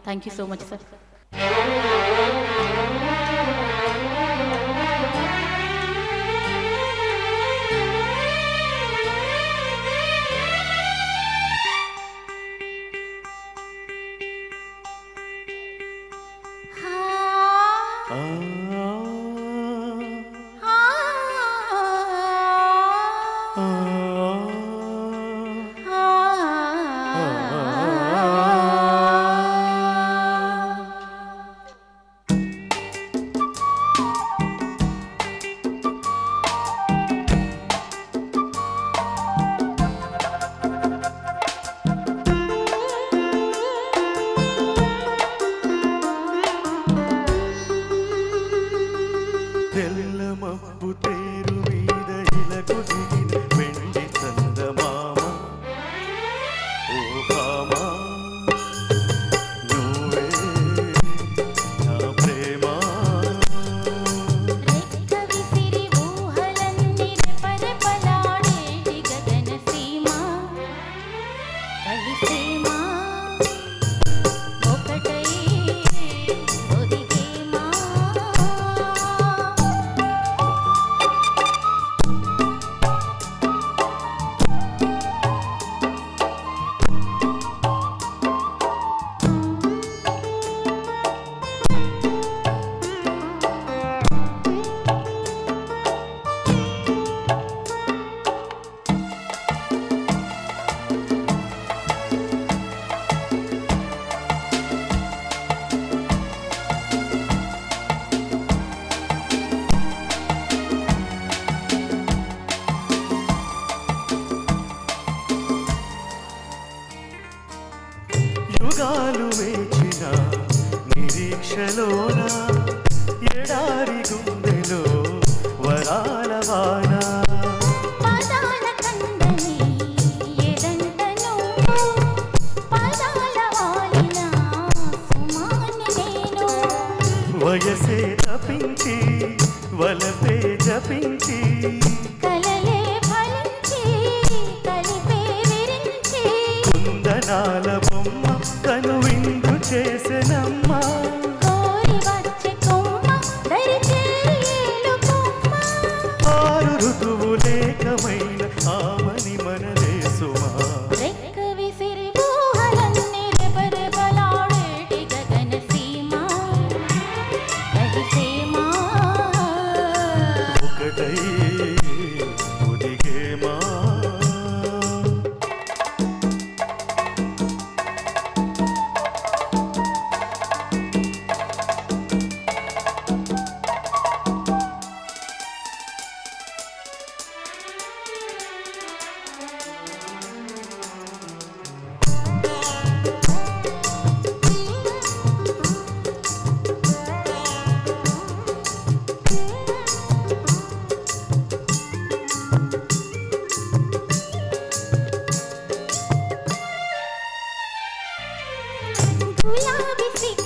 Thank you so much sir. తెల్ల మబ్బు తేరు మీద ఇలకు దిగిన వెండి చందమామ ఓ భామ నువ్వే నా ప్రేమ రెక్క విసిరి ఊహలన్నీ రెపరెపలాడేటి గగన సీమ కలిసేమా ఒకటై ఒదిగేమా యుగాలు వేచిన నిరీక్షలోన ఎడారి గుండెలో వరాల వాన పదాల కందని ఎదంట నువ్వు పదాల వాలిన సుమాని నేను వయసే తపించి వలపే జపించి కలలే ఫలించి కలిపే విరించి కుందనాల బొమ్మ కనువిందు చేసెనమ్మా కోరి వచ్చే కొమ్మ దరిచేలు కొమ్మ ఆరు ఋతువులేకమైన ఆమని మనదే సుమా రెక్క విసిరి ఊహలన్నీ రెపరెపలాడేటి గగన సీమ కలిసేమా ఒకటై ఒదిగేమా గులాబీ